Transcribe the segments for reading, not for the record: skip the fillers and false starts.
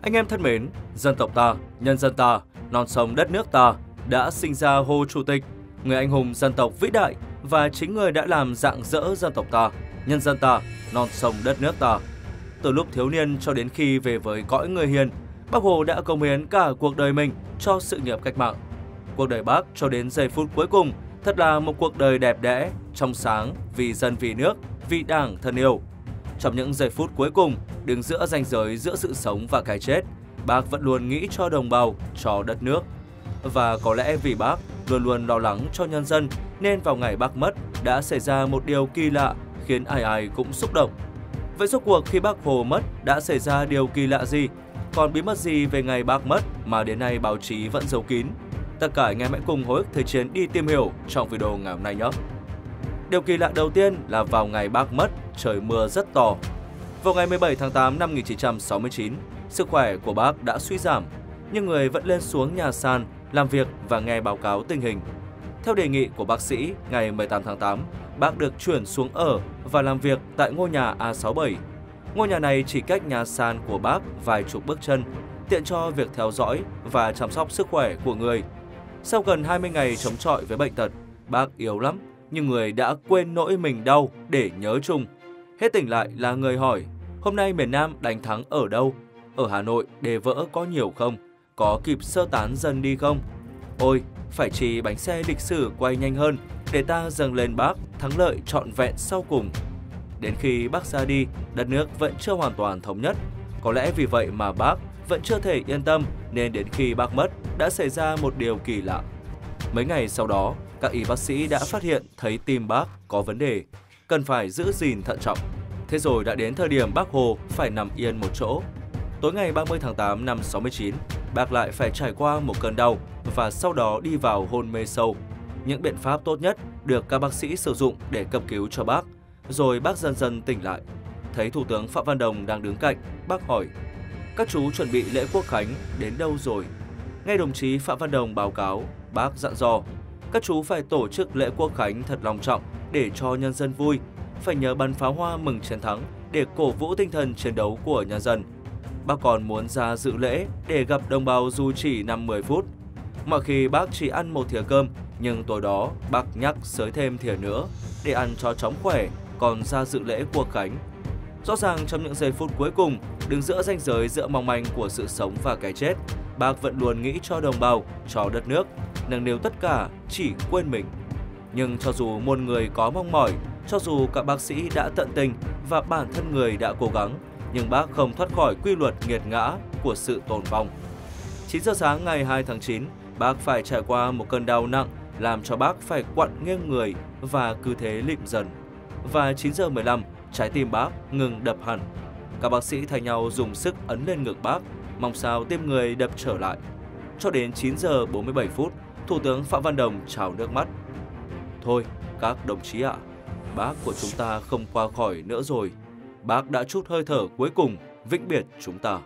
Anh em thân mến, dân tộc ta, nhân dân ta, non sông đất nước ta đã sinh ra Hồ Chủ tịch, người anh hùng dân tộc vĩ đại và chính người đã làm rạng rỡ dân tộc ta, nhân dân ta, non sông đất nước ta. Từ lúc thiếu niên cho đến khi về với cõi người hiền, Bác Hồ đã cống hiến cả cuộc đời mình cho sự nghiệp cách mạng. Cuộc đời Bác cho đến giây phút cuối cùng thật là một cuộc đời đẹp đẽ, trong sáng, vì dân vì nước, vì Đảng thân yêu. Trong những giây phút cuối cùng, đứng giữa ranh giới giữa sự sống và cái chết, Bác vẫn luôn nghĩ cho đồng bào, cho đất nước. Và có lẽ vì Bác luôn luôn lo lắng cho nhân dân nên vào ngày Bác mất đã xảy ra một điều kỳ lạ khiến ai ai cũng xúc động. Vậy rốt cuộc khi Bác Hồ mất đã xảy ra điều kỳ lạ gì? Còn bí mật gì về ngày Bác mất mà đến nay báo chí vẫn giấu kín? Tất cả anh em hãy cùng Hồi ức Thời Chiến đi tìm hiểu trong video ngày hôm nay nhé! Điều kỳ lạ đầu tiên là vào ngày Bác mất, trời mưa rất to. Vào ngày 17 tháng 8 năm 1969, sức khỏe của Bác đã suy giảm, nhưng người vẫn lên xuống nhà sàn, làm việc và nghe báo cáo tình hình. Theo đề nghị của bác sĩ, ngày 18 tháng 8, Bác được chuyển xuống ở và làm việc tại ngôi nhà A67. Ngôi nhà này chỉ cách nhà sàn của Bác vài chục bước chân, tiện cho việc theo dõi và chăm sóc sức khỏe của người. Sau gần 20 ngày chống chọi với bệnh tật, Bác yếu lắm, nhưng người đã quên nỗi mình đau để nhớ chung. Hết tỉnh lại là người hỏi, hôm nay miền Nam đánh thắng ở đâu? Ở Hà Nội đề vỡ có nhiều không? Có kịp sơ tán dân đi không? Ôi, phải chỉ bánh xe lịch sử quay nhanh hơn để ta dâng lên Bác thắng lợi trọn vẹn sau cùng. Đến khi Bác ra đi, đất nước vẫn chưa hoàn toàn thống nhất. Có lẽ vì vậy mà Bác vẫn chưa thể yên tâm nên đến khi Bác mất đã xảy ra một điều kỳ lạ. Mấy ngày sau đó, các y bác sĩ đã phát hiện thấy tim Bác có vấn đề, cần phải giữ gìn thận trọng. Thế rồi đã đến thời điểm Bác Hồ phải nằm yên một chỗ. Tối ngày 30 tháng 8 năm 69, Bác lại phải trải qua một cơn đau và sau đó đi vào hôn mê sâu. Những biện pháp tốt nhất được các bác sĩ sử dụng để cấp cứu cho Bác. Rồi Bác dần dần tỉnh lại. Thấy Thủ tướng Phạm Văn Đồng đang đứng cạnh, Bác hỏi, các chú chuẩn bị lễ Quốc khánh đến đâu rồi? Nghe đồng chí Phạm Văn Đồng báo cáo, Bác dặn dò, các chú phải tổ chức lễ Quốc khánh thật long trọng để cho nhân dân vui, phải nhớ bắn pháo hoa mừng chiến thắng để cổ vũ tinh thần chiến đấu của nhân dân. Bác còn muốn ra dự lễ để gặp đồng bào dù chỉ 5-10 phút. Mọi khi Bác chỉ ăn một thìa cơm, nhưng tối đó Bác nhắc xới thêm thìa nữa để ăn cho chóng khỏe, còn ra dự lễ Quốc khánh. Rõ ràng trong những giây phút cuối cùng, đứng giữa ranh giới giữa mong manh của sự sống và cái chết, Bác vẫn luôn nghĩ cho đồng bào, cho đất nước, nâng niu tất cả, chỉ quên mình. Nhưng cho dù muôn người có mong mỏi, cho dù các bác sĩ đã tận tình và bản thân người đã cố gắng, nhưng Bác không thoát khỏi quy luật nghiệt ngã của sự tồn vong. 9 giờ sáng ngày 2 tháng 9, Bác phải trải qua một cơn đau nặng làm cho Bác phải quặn nghiêng người và cứ thế lịm dần. Và 9 giờ 15, trái tim Bác ngừng đập hẳn. Các bác sĩ thay nhau dùng sức ấn lên ngực Bác, mong sao tim người đập trở lại. Cho đến 9 giờ 47 phút, Thủ tướng Phạm Văn Đồng trào nước mắt. Thôi, các đồng chí ạ, Bác của chúng ta không qua khỏi nữa rồi. Bác đã trút hơi thở cuối cùng, vĩnh biệt chúng ta.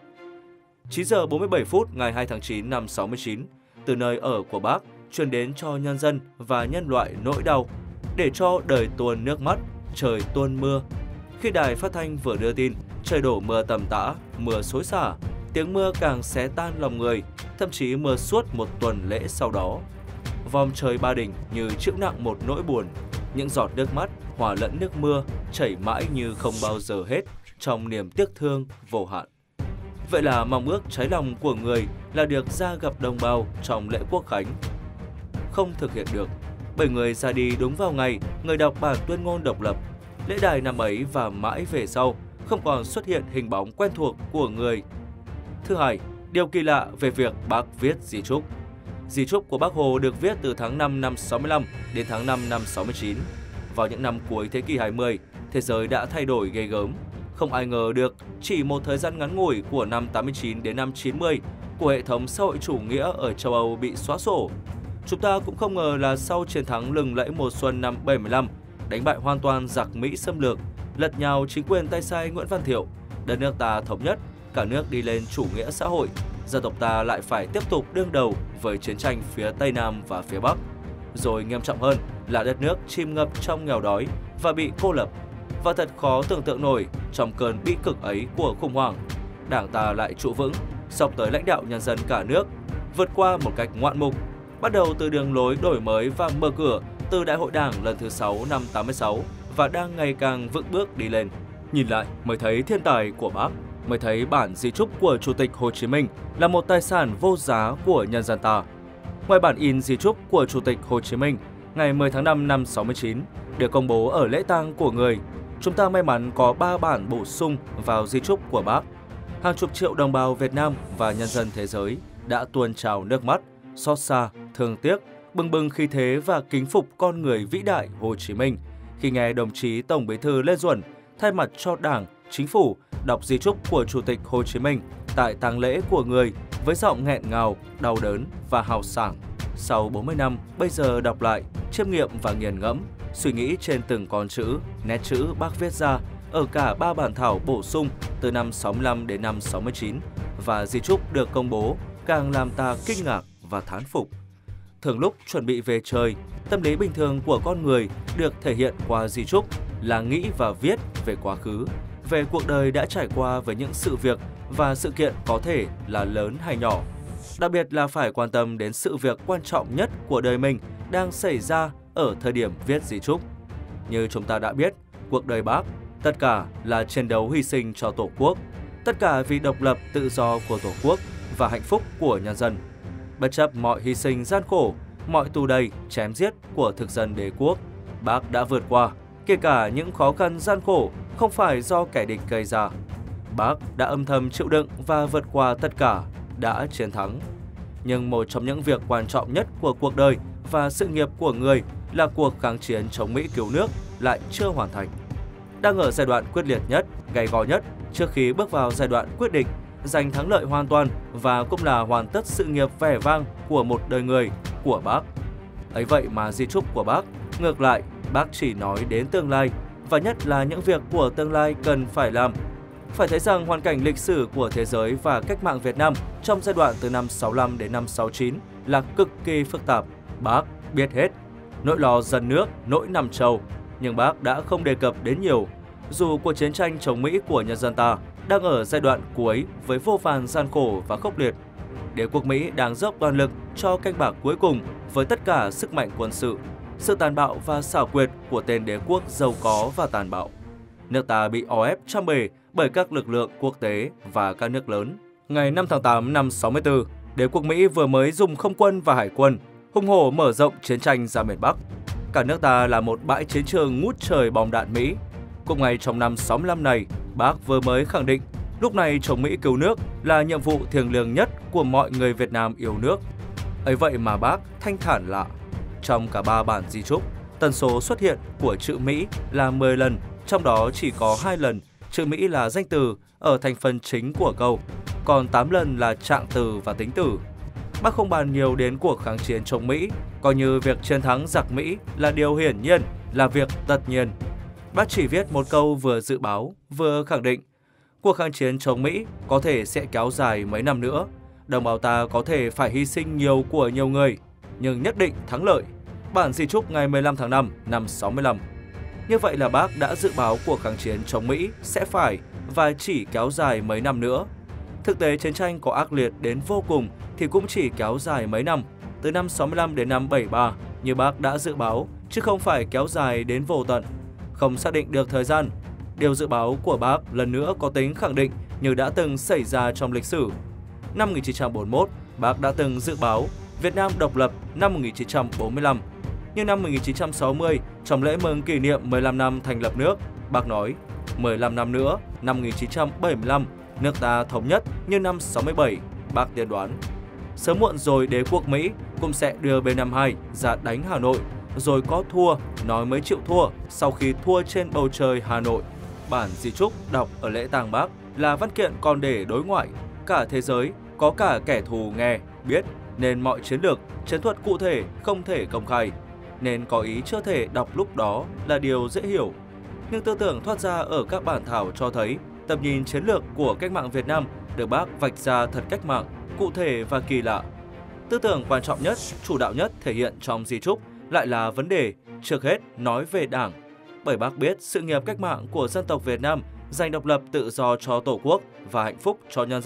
9 giờ 47 phút ngày 2 tháng 9 năm 69, từ nơi ở của Bác truyền đến cho nhân dân và nhân loại nỗi đau, để cho đời tuôn nước mắt, trời tuôn mưa. Khi đài phát thanh vừa đưa tin, trời đổ mưa tầm tã, mưa xối xả, tiếng mưa càng xé tan lòng người, thậm chí mưa suốt một tuần lễ sau đó. Vòm trời Ba Đình như chịu nặng một nỗi buồn, những giọt nước mắt hòa lẫn nước mưa chảy mãi như không bao giờ hết trong niềm tiếc thương vô hạn. Vậy là mong ước cháy lòng của người là được ra gặp đồng bào trong lễ Quốc khánh. Không thực hiện được, bởi người ra đi đúng vào ngày người đọc bản tuyên ngôn độc lập. Lễ đài năm ấy và mãi về sau không còn xuất hiện hình bóng quen thuộc của người. Thứ hai, điều kỳ lạ về việc Bác viết di chúc. Di chúc của Bác Hồ được viết từ tháng 5 năm 65 đến tháng 5 năm 69. Vào những năm cuối thế kỷ 20, thế giới đã thay đổi ghê gớm. Không ai ngờ được, chỉ một thời gian ngắn ngủi của năm 89 đến năm 90 của hệ thống xã hội chủ nghĩa ở châu Âu bị xóa sổ. Chúng ta cũng không ngờ là sau chiến thắng lừng lẫy mùa xuân năm 75, đánh bại hoàn toàn giặc Mỹ xâm lược, lật nhào chính quyền tay sai Nguyễn Văn Thiệu, đất nước ta thống nhất, cả nước đi lên chủ nghĩa xã hội, dân tộc ta lại phải tiếp tục đương đầu với chiến tranh phía Tây Nam và phía Bắc. Rồi nghiêm trọng hơn là đất nước chìm ngập trong nghèo đói và bị cô lập. Và thật khó tưởng tượng nổi trong cơn bi cực ấy của khủng hoảng, Đảng ta lại trụ vững, xông tới lãnh đạo nhân dân cả nước, vượt qua một cách ngoạn mục, bắt đầu từ đường lối đổi mới và mở cửa từ Đại hội Đảng lần thứ 6 năm 86 và đang ngày càng vững bước đi lên. Nhìn lại mới thấy thiên tài của Bác, mới thấy bản di chúc của Chủ tịch Hồ Chí Minh là một tài sản vô giá của nhân dân ta. Ngoài bản in di chúc của Chủ tịch Hồ Chí Minh ngày 10 tháng 5 năm 69 được công bố ở lễ tang của người, chúng ta may mắn có 3 bản bổ sung vào di chúc của Bác. Hàng chục triệu đồng bào Việt Nam và nhân dân thế giới đã tuôn trào nước mắt, xót xa, thương tiếc, bừng bừng khí thế và kính phục con người vĩ đại Hồ Chí Minh khi nghe đồng chí Tổng Bí thư Lê Duẩn thay mặt cho Đảng, Chính phủ đọc di chúc của Chủ tịch Hồ Chí Minh tại tang lễ của người với giọng nghẹn ngào, đau đớn và hào sảng. Sau 40 năm, bây giờ đọc lại, chiêm nghiệm và nghiền ngẫm, suy nghĩ trên từng con chữ, nét chữ Bác viết ra ở cả 3 bản thảo bổ sung từ năm 65 đến năm 69 và di chúc được công bố càng làm ta kinh ngạc và thán phục. Thường lúc chuẩn bị về trời, tâm lý bình thường của con người được thể hiện qua di chúc là nghĩ và viết về quá khứ, về cuộc đời đã trải qua với những sự việc và sự kiện có thể là lớn hay nhỏ. Đặc biệt là phải quan tâm đến sự việc quan trọng nhất của đời mình đang xảy ra ở thời điểm viết di chúc. Như chúng ta đã biết, cuộc đời Bác, tất cả là chiến đấu hy sinh cho Tổ quốc, tất cả vì độc lập tự do của Tổ quốc và hạnh phúc của nhân dân. Bất chấp mọi hy sinh gian khổ, mọi tù đầy, chém giết của thực dân đế quốc, Bác đã vượt qua, kể cả những khó khăn gian khổ không phải do kẻ địch gây ra. Bác đã âm thầm chịu đựng và vượt qua tất cả, đã chiến thắng. Nhưng một trong những việc quan trọng nhất của cuộc đời và sự nghiệp của người là cuộc kháng chiến chống Mỹ cứu nước lại chưa hoàn thành. Đang ở giai đoạn quyết liệt nhất, gay go nhất trước khi bước vào giai đoạn quyết định, giành thắng lợi hoàn toàn và cũng là hoàn tất sự nghiệp vẻ vang của một đời người của Bác. Ấy vậy mà di chúc của Bác, ngược lại, Bác chỉ nói đến tương lai và nhất là những việc của tương lai cần phải làm. Phải thấy rằng hoàn cảnh lịch sử của thế giới và cách mạng Việt Nam trong giai đoạn từ năm 65 đến năm 69 là cực kỳ phức tạp. Bác biết hết. Nỗi lo dân nước, nỗi nằm trầu. Nhưng Bác đã không đề cập đến nhiều. Dù cuộc chiến tranh chống Mỹ của nhân dân ta đang ở giai đoạn cuối với vô vàn gian khổ và khốc liệt, đế quốc Mỹ đang dốc toàn lực cho canh bạc cuối cùng với tất cả sức mạnh quân sự, sự tàn bạo và xảo quyệt của tên đế quốc giàu có và tàn bạo. Nước ta bị o ép trăm bề bởi các lực lượng quốc tế và các nước lớn. Ngày 5 tháng 8 năm 64, đế quốc Mỹ vừa mới dùng không quân và hải quân hùng hổ mở rộng chiến tranh ra miền Bắc. Cả nước ta là một bãi chiến trường ngút trời bom đạn Mỹ. Cũng ngay trong năm 65 này, Bác vừa mới khẳng định lúc này chống Mỹ cứu nước là nhiệm vụ thiêng liêng nhất của mọi người Việt Nam yêu nước. Ấy vậy mà Bác thanh thản lạ. Trong cả 3 bản di chúc, tần số xuất hiện của chữ Mỹ là 10 lần, trong đó chỉ có 2 lần chữ Mỹ là danh từ ở thành phần chính của câu, còn 8 lần là trạng từ và tính từ. Bác không bàn nhiều đến cuộc kháng chiến chống Mỹ, coi như việc chiến thắng giặc Mỹ là điều hiển nhiên, là việc tất nhiên. Bác chỉ viết một câu vừa dự báo, vừa khẳng định cuộc kháng chiến chống Mỹ có thể sẽ kéo dài mấy năm nữa. Đồng bào ta có thể phải hy sinh nhiều của nhiều người, nhưng nhất định thắng lợi. Bản di chúc ngày 15 tháng 5 năm 65. Như vậy là Bác đã dự báo cuộc kháng chiến chống Mỹ sẽ phải và chỉ kéo dài mấy năm nữa. Thực tế chiến tranh có ác liệt đến vô cùng thì cũng chỉ kéo dài mấy năm, từ năm 65 đến năm 73 như Bác đã dự báo, chứ không phải kéo dài đến vô tận. Không xác định được thời gian. Điều dự báo của Bác lần nữa có tính khẳng định như đã từng xảy ra trong lịch sử. Năm 1941, Bác đã từng dự báo Việt Nam độc lập năm 1945. Nhưng năm 1960, trong lễ mừng kỷ niệm 15 năm thành lập nước, Bác nói 15 năm nữa, năm 1975, nước ta thống nhất như năm 67, Bác tiên đoán. Sớm muộn rồi đế quốc Mỹ cũng sẽ đưa B-52 ra đánh Hà Nội, rồi có thua, nói mới chịu thua sau khi thua trên bầu trời Hà Nội. Bản di chúc đọc ở lễ tang Bác là văn kiện còn để đối ngoại, cả thế giới, có cả kẻ thù nghe, biết, nên mọi chiến lược, chiến thuật cụ thể không thể công khai, nên có ý chưa thể đọc lúc đó là điều dễ hiểu. Nhưng tư tưởng thoát ra ở các bản thảo cho thấy tầm nhìn chiến lược của cách mạng Việt Nam được Bác vạch ra thật cách mạng, cụ thể và kỳ lạ. Tư tưởng quan trọng nhất, chủ đạo nhất thể hiện trong di chúc lại là vấn đề trước hết nói về Đảng. Bởi Bác biết sự nghiệp cách mạng của dân tộc Việt Nam giành độc lập tự do cho Tổ quốc và hạnh phúc cho nhân dân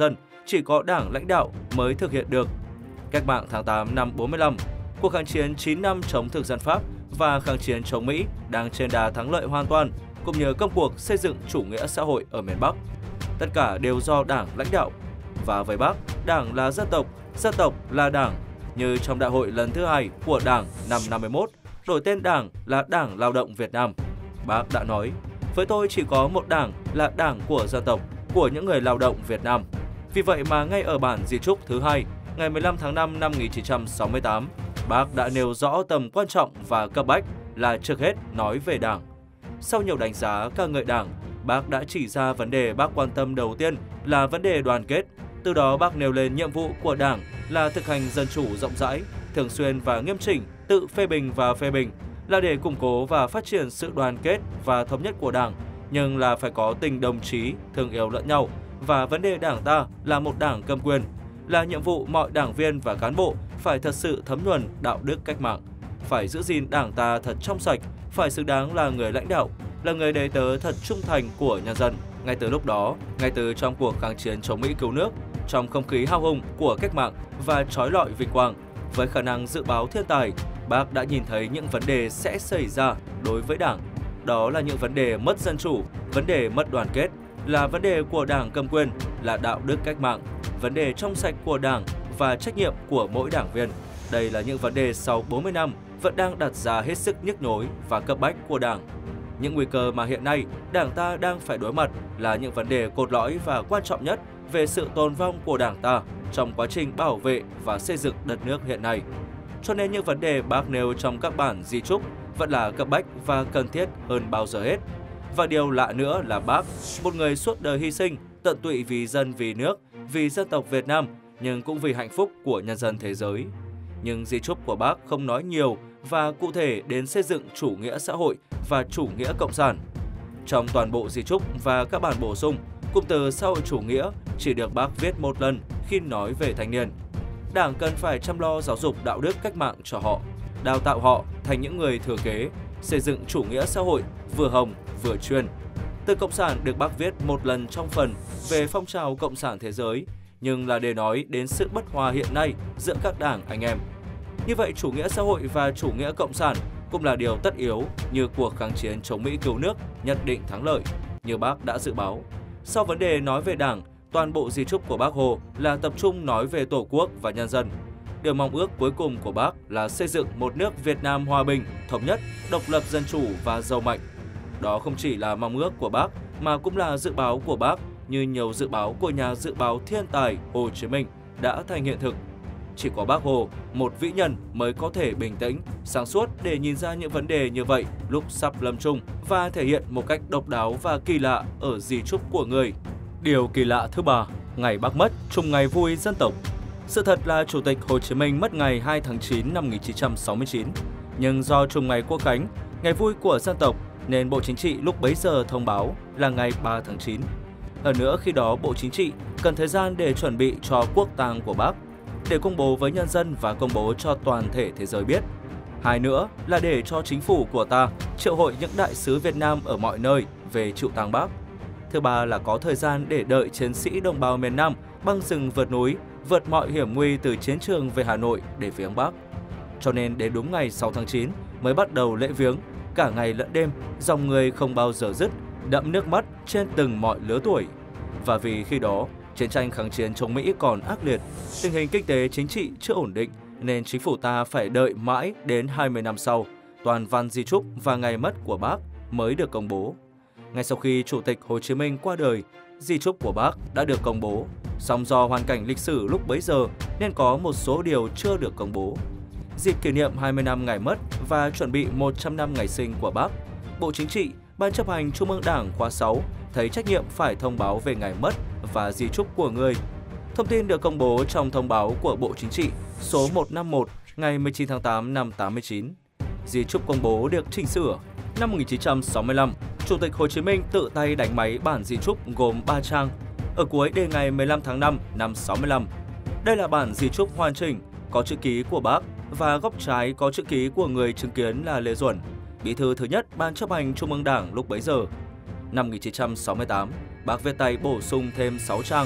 chỉ có Đảng lãnh đạo mới thực hiện được. Cách mạng tháng 8 năm 45, cuộc kháng chiến 9 năm chống thực dân Pháp và kháng chiến chống Mỹ đang trên đà thắng lợi hoàn toàn, cũng như công cuộc xây dựng chủ nghĩa xã hội ở miền Bắc. Tất cả đều do Đảng lãnh đạo. Và với Bác, Đảng là dân tộc là Đảng. Như trong đại hội lần thứ 2 của Đảng năm 51, đổi tên Đảng là Đảng Lao động Việt Nam. Bác đã nói, với tôi chỉ có một Đảng là Đảng của dân tộc, của những người lao động Việt Nam. Vì vậy mà ngay ở bản di chúc thứ 2, ngày 15 tháng 5 năm 1968, Bác đã nêu rõ tầm quan trọng và cấp bách là trước hết nói về Đảng. Sau nhiều đánh giá ca ngợi Đảng, Bác đã chỉ ra vấn đề Bác quan tâm đầu tiên là vấn đề đoàn kết. Từ đó Bác nêu lên nhiệm vụ của Đảng là thực hành dân chủ rộng rãi, thường xuyên và nghiêm chỉnh, tự phê bình và phê bình, là để củng cố và phát triển sự đoàn kết và thống nhất của Đảng, nhưng là phải có tình đồng chí, thương yêu lẫn nhau. Và vấn đề Đảng ta là một Đảng cầm quyền, là nhiệm vụ mọi đảng viên và cán bộ phải thật sự thấm nhuần đạo đức cách mạng, phải giữ gìn Đảng ta thật trong sạch, phải xứng đáng là người lãnh đạo, là người đầy tớ thật trung thành của nhân dân. Ngay từ lúc đó, ngay từ trong cuộc kháng chiến chống Mỹ cứu nước, trong không khí hào hùng của cách mạng và trói lọi vinh quang, với khả năng dự báo thiên tài, Bác đã nhìn thấy những vấn đề sẽ xảy ra đối với Đảng. Đó là những vấn đề mất dân chủ, vấn đề mất đoàn kết, là vấn đề của Đảng cầm quyền, là đạo đức cách mạng, vấn đề trong sạch của Đảng và trách nhiệm của mỗi đảng viên. Đây là những vấn đề sau 40 năm vẫn đang đặt ra hết sức nhức nhối và cấp bách của Đảng. Những nguy cơ mà hiện nay Đảng ta đang phải đối mặt là những vấn đề cốt lõi và quan trọng nhất về sự tồn vong của Đảng ta trong quá trình bảo vệ và xây dựng đất nước hiện nay. Cho nên những vấn đề Bác nêu trong các bản di chúc vẫn là cấp bách và cần thiết hơn bao giờ hết. Và điều lạ nữa là Bác, một người suốt đời hy sinh, tận tụy vì dân vì nước, vì dân tộc Việt Nam, nhưng cũng vì hạnh phúc của nhân dân thế giới. Nhưng di chúc của Bác không nói nhiều và cụ thể đến xây dựng chủ nghĩa xã hội và chủ nghĩa cộng sản. Trong toàn bộ di chúc và các bản bổ sung, cụm từ xã hội chủ nghĩa chỉ được Bác viết một lần khi nói về thanh niên. Đảng cần phải chăm lo giáo dục đạo đức cách mạng cho họ, đào tạo họ thành những người thừa kế, xây dựng chủ nghĩa xã hội vừa hồng vừa chuyên. Từ cộng sản được Bác viết một lần trong phần về phong trào cộng sản thế giới, nhưng là để nói đến sự bất hòa hiện nay giữa các đảng anh em. Như vậy chủ nghĩa xã hội và chủ nghĩa cộng sản cũng là điều tất yếu như cuộc kháng chiến chống Mỹ cứu nước nhất định thắng lợi, như Bác đã dự báo. Sau vấn đề nói về Đảng, toàn bộ di chúc của Bác Hồ là tập trung nói về Tổ quốc và nhân dân. Điều mong ước cuối cùng của Bác là xây dựng một nước Việt Nam hòa bình, thống nhất, độc lập dân chủ và giàu mạnh. Đó không chỉ là mong ước của Bác mà cũng là dự báo của Bác, như nhiều dự báo của nhà dự báo thiên tài Hồ Chí Minh đã thành hiện thực. Chỉ có Bác Hồ, một vĩ nhân mới có thể bình tĩnh, sáng suốt để nhìn ra những vấn đề như vậy lúc sắp lâm chung và thể hiện một cách độc đáo và kỳ lạ ở di chúc của người. Điều kỳ lạ thứ ba, ngày Bác mất, trùng ngày vui dân tộc. Sự thật là Chủ tịch Hồ Chí Minh mất ngày 2 tháng 9 năm 1969, nhưng do trùng ngày Quốc khánh, ngày vui của dân tộc, nên Bộ Chính trị lúc bấy giờ thông báo là ngày 3 tháng 9. Hơn nữa khi đó Bộ Chính trị cần thời gian để chuẩn bị cho quốc tang của Bác, để công bố với nhân dân và công bố cho toàn thể thế giới biết. Hai nữa là để cho chính phủ của ta triệu hội những đại sứ Việt Nam ở mọi nơi về chịu tang Bác. Thứ ba là có thời gian để đợi chiến sĩ đồng bào miền Nam băng rừng vượt núi, vượt mọi hiểm nguy từ chiến trường về Hà Nội để viếng Bác. Cho nên đến đúng ngày 6 tháng 9 mới bắt đầu lễ viếng, cả ngày lẫn đêm, dòng người không bao giờ dứt, đẫm nước mắt trên từng mọi lứa tuổi. Và vì khi đó, chiến tranh kháng chiến chống Mỹ còn ác liệt, tình hình kinh tế chính trị chưa ổn định, nên chính phủ ta phải đợi mãi đến 20 năm sau, toàn văn di chúc và ngày mất của Bác mới được công bố. Ngay sau khi Chủ tịch Hồ Chí Minh qua đời, di chúc của Bác đã được công bố, song do hoàn cảnh lịch sử lúc bấy giờ nên có một số điều chưa được công bố. Dịp kỷ niệm 20 năm ngày mất và chuẩn bị 100 năm ngày sinh của Bác, Bộ Chính trị, Ban chấp hành Trung ương Đảng khóa 6 thấy trách nhiệm phải thông báo về ngày mất và di chúc của người. Thông tin được công bố trong thông báo của Bộ Chính trị số 151 ngày 19 tháng 8 năm 89. Di chúc công bố được chỉnh sửa. Năm 1965, Chủ tịch Hồ Chí Minh tự tay đánh máy bản di chúc gồm 3 trang, ở cuối đề ngày 15 tháng 5 năm 65. Đây là bản di chúc hoàn chỉnh, có chữ ký của Bác và góc trái có chữ ký của người chứng kiến là Lê Duẩn, bí thư thứ nhất Ban chấp hành Trung ương Đảng lúc bấy giờ. Năm 1968, Bác viết tay bổ sung thêm 6 trang.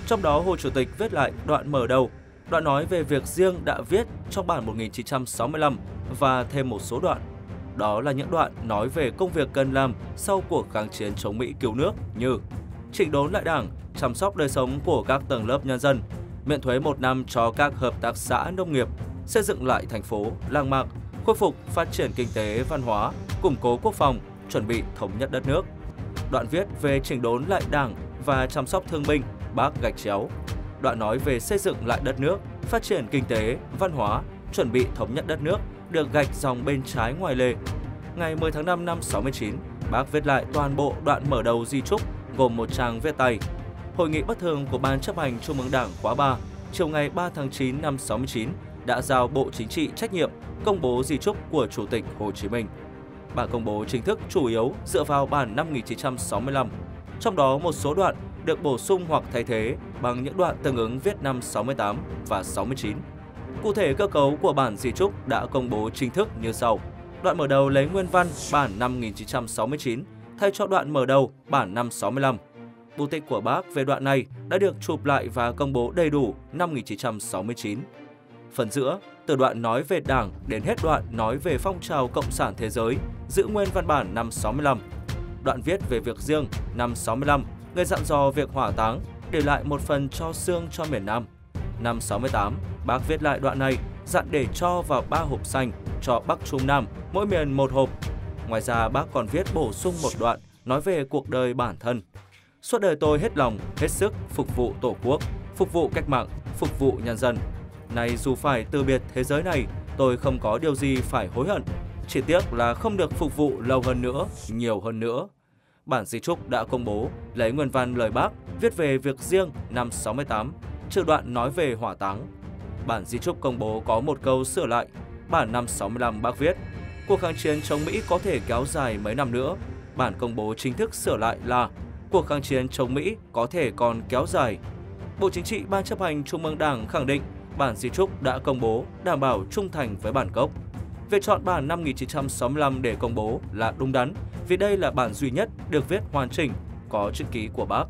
Trong đó, Hồ Chủ tịch viết lại đoạn mở đầu, đoạn nói về việc riêng đã viết trong bản 1965 và thêm một số đoạn. Đó là những đoạn nói về công việc cần làm sau cuộc kháng chiến chống Mỹ cứu nước như chỉnh đốn lại Đảng, chăm sóc đời sống của các tầng lớp nhân dân, miễn thuế 1 năm cho các hợp tác xã nông nghiệp, xây dựng lại thành phố, làng mạc, khôi phục phát triển kinh tế, văn hóa, củng cố quốc phòng, chuẩn bị thống nhất đất nước. Đoạn viết về chỉnh đốn lại Đảng và chăm sóc thương binh, Bác gạch chéo. Đoạn nói về xây dựng lại đất nước, phát triển kinh tế, văn hóa, chuẩn bị thống nhất đất nước được gạch dòng bên trái ngoài lề. Ngày 10 tháng 5 năm 69, Bác viết lại toàn bộ đoạn mở đầu di chúc gồm một trang viết tay. Hội nghị bất thường của Ban chấp hành Trung ương Đảng khóa 3 chiều ngày 3 tháng 9 năm 69 đã giao Bộ Chính trị trách nhiệm công bố di chúc của Chủ tịch Hồ Chí Minh. Bản công bố chính thức chủ yếu dựa vào bản năm 1965, trong đó một số đoạn được bổ sung hoặc thay thế bằng những đoạn tương ứng viết năm 68 và 69. Cụ thể, cơ cấu của bản di chúc đã công bố chính thức như sau. Đoạn mở đầu lấy nguyên văn bản năm 1969 thay cho đoạn mở đầu bản năm 65. Bút tích của Bác về đoạn này đã được chụp lại và công bố đầy đủ năm 1969. Phần giữa, từ đoạn nói về Đảng đến hết đoạn nói về phong trào Cộng sản thế giới, giữ nguyên văn bản năm 65. Đoạn viết về việc riêng năm 65, người dặn dò việc hỏa táng, để lại một phần cho xương cho miền Nam. Năm 68, Bác viết lại đoạn này, dặn để cho vào 3 hộp xanh cho Bắc Trung Nam, mỗi miền một hộp. Ngoài ra, Bác còn viết bổ sung một đoạn nói về cuộc đời bản thân. Suốt đời tôi hết lòng, hết sức phục vụ Tổ quốc, phục vụ cách mạng, phục vụ nhân dân. Nay dù phải từ biệt thế giới này, tôi không có điều gì phải hối hận. Chỉ tiếc là không được phục vụ lâu hơn nữa, nhiều hơn nữa. Bản di chúc đã công bố lấy nguyên văn lời Bác viết về việc riêng năm 68, trừ đoạn nói về hỏa táng. Bản di chúc công bố có một câu sửa lại. Bản năm 65 Bác viết, cuộc kháng chiến chống Mỹ có thể kéo dài mấy năm nữa. Bản công bố chính thức sửa lại là cuộc kháng chiến chống Mỹ có thể còn kéo dài. Bộ Chính trị Ban chấp hành Trung ương Đảng khẳng định bản di chúc đã công bố đảm bảo trung thành với bản gốc. Việc chọn bản năm 1965 để công bố là đúng đắn vì đây là bản duy nhất được viết hoàn chỉnh, có chữ ký của Bác.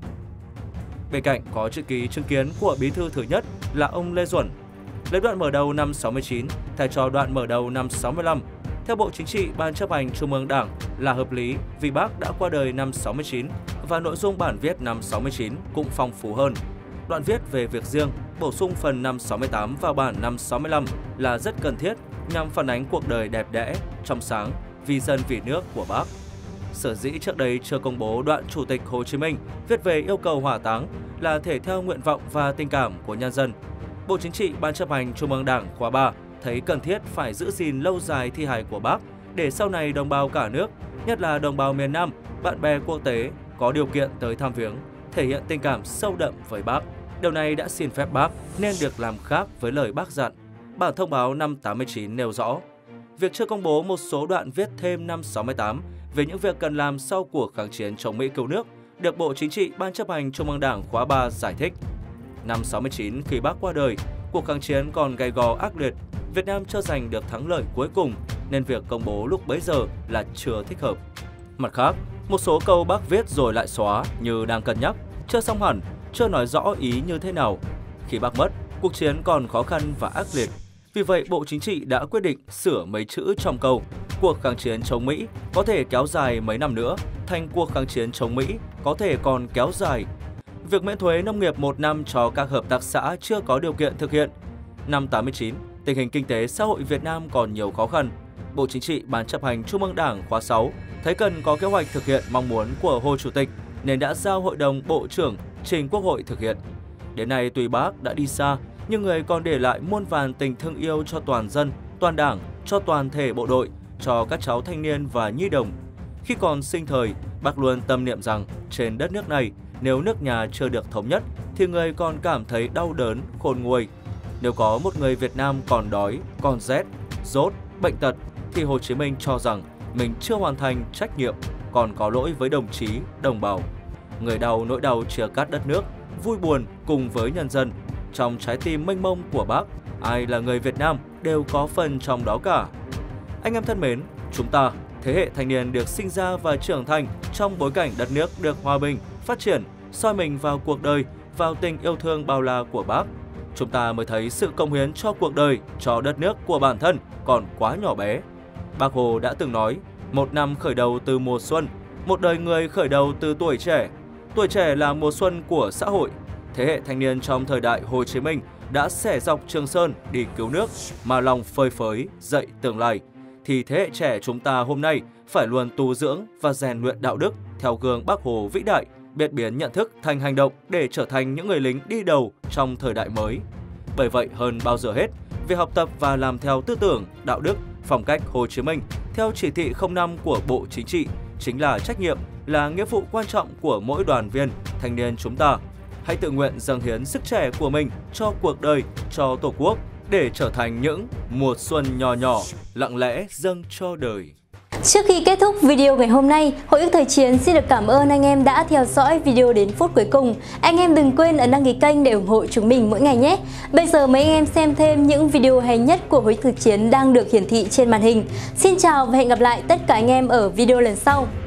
Bên cạnh có chữ ký chứng kiến của bí thư thứ nhất là ông Lê Duẩn. Lấy đoạn mở đầu năm 69 thay cho đoạn mở đầu năm 65. Theo Bộ Chính trị Ban chấp hành Trung ương Đảng là hợp lý vì Bác đã qua đời năm 69 và nội dung bản viết năm 69 cũng phong phú hơn. Đoạn viết về việc riêng bổ sung phần năm 68 vào bản năm 65 là rất cần thiết nhằm phản ánh cuộc đời đẹp đẽ, trong sáng, vì dân vì nước của Bác. Sở dĩ trước đây chưa công bố đoạn Chủ tịch Hồ Chí Minh viết về yêu cầu hỏa táng là thể theo nguyện vọng và tình cảm của nhân dân. Bộ Chính trị Ban chấp hành Trung ương Đảng khóa 3 thấy cần thiết phải giữ gìn lâu dài thi hài của Bác để sau này đồng bào cả nước, nhất là đồng bào miền Nam, bạn bè quốc tế có điều kiện tới thăm viếng, thể hiện tình cảm sâu đậm với Bác. Điều này đã xin phép Bác nên được làm khác với lời Bác dặn. Bản thông báo năm 89 nêu rõ, việc chưa công bố một số đoạn viết thêm năm 68 về những việc cần làm sau cuộc kháng chiến chống Mỹ cứu nước được Bộ Chính trị Ban chấp hành Trung ương Đảng khóa 3 giải thích. Năm 69 khi Bác qua đời, cuộc kháng chiến còn gay go ác liệt, Việt Nam chưa giành được thắng lợi cuối cùng nên việc công bố lúc bấy giờ là chưa thích hợp. Mặt khác, một số câu Bác viết rồi lại xóa như đang cân nhắc, chưa xong hẳn, chưa nói rõ ý như thế nào. Khi Bác mất, cuộc chiến còn khó khăn và ác liệt. Vì vậy, Bộ Chính trị đã quyết định sửa mấy chữ trong câu cuộc kháng chiến chống Mỹ có thể kéo dài mấy năm nữa thành cuộc kháng chiến chống Mỹ có thể còn kéo dài. Việc miễn thuế nông nghiệp 1 năm cho các hợp tác xã chưa có điều kiện thực hiện. Năm 89, tình hình kinh tế xã hội Việt Nam còn nhiều khó khăn. Bộ Chính trị Ban chấp hành Trung ương Đảng khóa 6 thấy cần có kế hoạch thực hiện mong muốn của Hồ Chủ tịch nên đã giao Hội đồng Bộ trưởng trình Quốc hội thực hiện. Đến nay tuy Bác đã đi xa, nhưng người còn để lại muôn vàn tình thương yêu cho toàn dân, toàn đảng, cho toàn thể bộ đội, cho các cháu thanh niên và nhi đồng. Khi còn sinh thời, Bác luôn tâm niệm rằng trên đất nước này, nếu nước nhà chưa được thống nhất, thì người còn cảm thấy đau đớn, khôn nguôi. Nếu có một người Việt Nam còn đói, còn rét, dốt, bệnh tật, thì Hồ Chí Minh cho rằng mình chưa hoàn thành trách nhiệm, còn có lỗi với đồng chí, đồng bào. Người đau nỗi đau chia cắt đất nước, vui buồn cùng với nhân dân. Trong trái tim mênh mông của Bác, ai là người Việt Nam đều có phần trong đó cả. Anh em thân mến, chúng ta, thế hệ thanh niên được sinh ra và trưởng thành trong bối cảnh đất nước được hòa bình, phát triển, soi mình vào cuộc đời vào tình yêu thương bao la của Bác, chúng ta mới thấy sự cống hiến cho cuộc đời, cho đất nước của bản thân còn quá nhỏ bé. Bác Hồ đã từng nói, một năm khởi đầu từ mùa xuân, một đời người khởi đầu từ tuổi trẻ. Tuổi trẻ là mùa xuân của xã hội. Thế hệ thanh niên trong thời đại Hồ Chí Minh đã xẻ dọc Trường Sơn đi cứu nước, mà lòng phơi phới dậy tương lai. Thì thế hệ trẻ chúng ta hôm nay phải luôn tu dưỡng và rèn luyện đạo đức theo gương Bác Hồ vĩ đại, biết biến nhận thức thành hành động để trở thành những người lính đi đầu trong thời đại mới. Bởi vậy, hơn bao giờ hết, việc học tập và làm theo tư tưởng, đạo đức, phong cách Hồ Chí Minh theo chỉ thị 05 của Bộ Chính trị chính là trách nhiệm, là nghĩa vụ quan trọng của mỗi đoàn viên, thanh niên chúng ta. Hãy tự nguyện dâng hiến sức trẻ của mình cho cuộc đời, cho Tổ quốc để trở thành những mùa xuân nhỏ nhỏ, lặng lẽ dâng cho đời. Trước khi kết thúc video ngày hôm nay, Hồi ức Thời Chiến xin được cảm ơn anh em đã theo dõi video đến phút cuối cùng. Anh em đừng quên ấn đăng ký kênh để ủng hộ chúng mình mỗi ngày nhé. Bây giờ mời anh em xem thêm những video hay nhất của Hồi ức Thời Chiến đang được hiển thị trên màn hình. Xin chào và hẹn gặp lại tất cả anh em ở video lần sau.